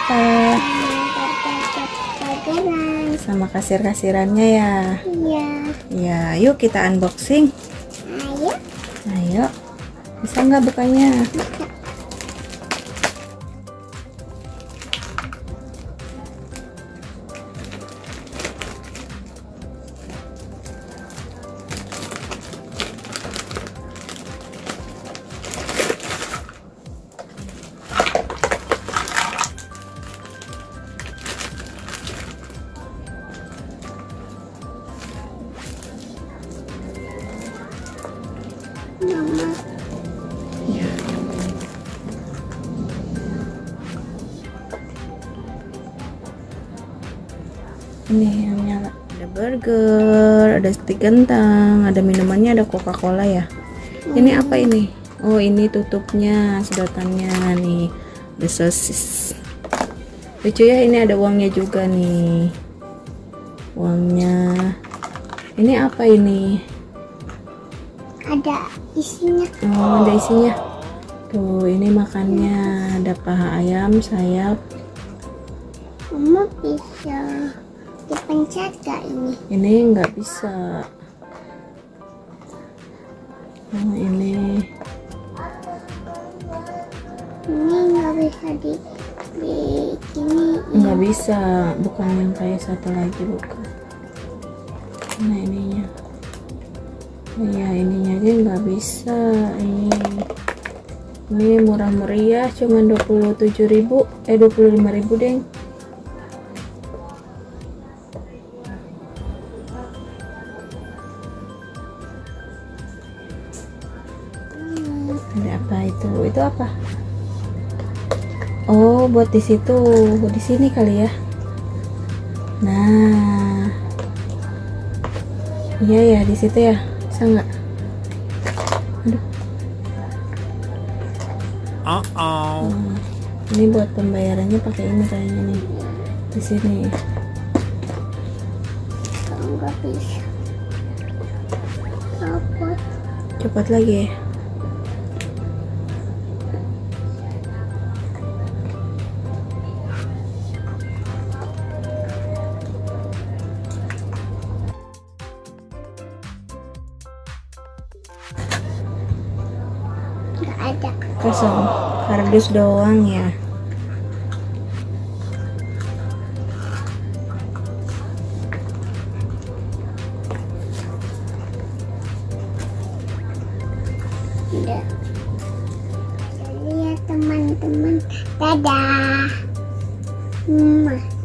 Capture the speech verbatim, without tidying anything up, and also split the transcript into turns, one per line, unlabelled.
apa? Sama kasir-kasirannya ya?
Iya.
Ya, yuk kita unboxing.
Ayo.
Ayo. Bisa nggak bukanya?
Mama.
Ya. Ini yang nyala. Ada burger, ada stik kentang, ada minumannya, ada Coca-Cola ya. Ini apa ini? Oh, ini tutupnya, sedotannya nih. Ada sosis. Lucu ya, ini ada uangnya juga nih. Uangnya. Ini apa ini?
Ada isinya.
Oh, ada isinya. Tuh, ini makannya. Ada paha ayam, sayap.
Mama bisa dipencet gak ini?
Ini nggak bisa. Oh, ini.
Ini nggak bisa di di ini.
Nggak bisa. Bukan yang kayak satu lagi, bukan. Nah, ininya. Oh, ya, ininya aja nggak bisa. Ini. Ini murah meriah, cuma dua puluh tujuh ribu. Eh, dua puluh lima ribu, deng. Ada apa itu? Itu apa? Oh, buat di situ, di sini kali ya. Nah, iya ya, di situ ya. Bisa nggak? Aduh.
Uh oh.
Hmm, ini buat pembayarannya pakai ini kayaknya nih. Di sini.
Nggak bisa. Apa?
Cepat lagi.
Nggak ada.
Kosong. Kardus doang ya.
Udah. Jadi ya teman-teman, dadah. Mwah.